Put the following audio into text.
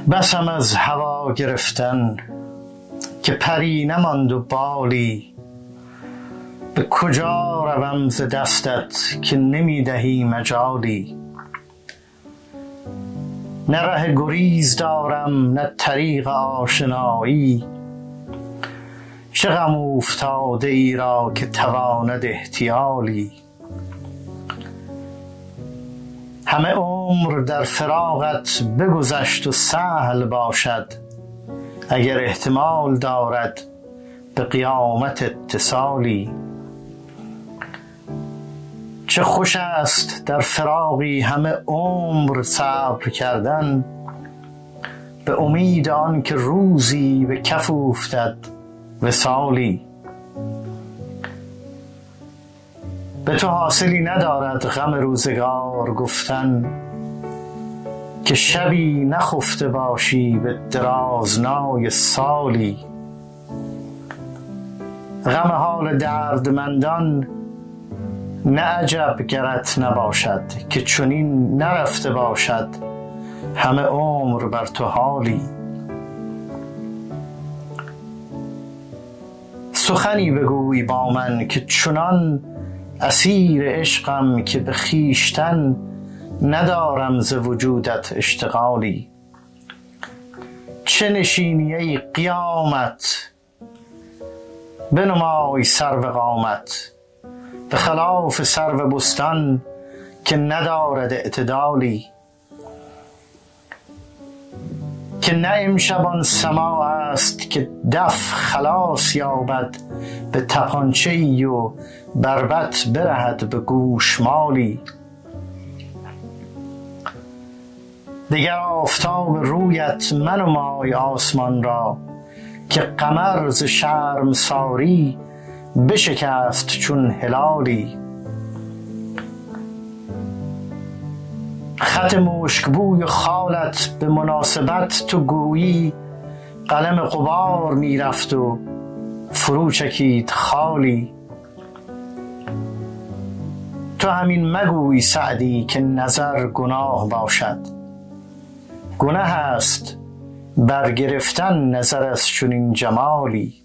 بسم از هوا گرفتن که پری نماند و بالی. به کجا روم ز دستت که نمی دهی مجالی. نه ره گریز دارم نه طریق آشنایی. چه غم اوفتاده ای را که تواند احتیالی. همه عمر در فراقت بگذشت و سهل باشد. اگر احتمال دارد به قیامت اتصالی. چه خوش است در فراقی همه عمر صبر کردن. به امید آن که روزی به کف اوفتد وصالی. به تو حاصلی ندارد غم روزگار گفتن. که شبی نخفته باشی به درازنای سالی. غم حال دردمندان نه عجب گرت نباشد. که چنین نرفته باشد همه عمر بر تو حالی. سخنی بگوی با من که چنان اسیر عشقم که به خویشتن ندارم ز وجودت اشتغالی. چه نشینی ای قیامت بنمای سرو قامت. به خلاف سرو بستان که ندارد اعتدالی. که نه امشب آن سماع است که دف خلاص یابد به تپانچه‌ای و بربط برهد به گوشمالی. دگر آفتاب رویت منمای آسمان را که قمر ز شرمساری بشکست چون هلالی. خط مشکبوی خالت به مناسبت تو گویی قلم غبار می رفت و فرو چکید خالی. تو همین مگوی سعدی که نظر گناه باشد. گناه است بر گرفتن نظر از چنین جمالی.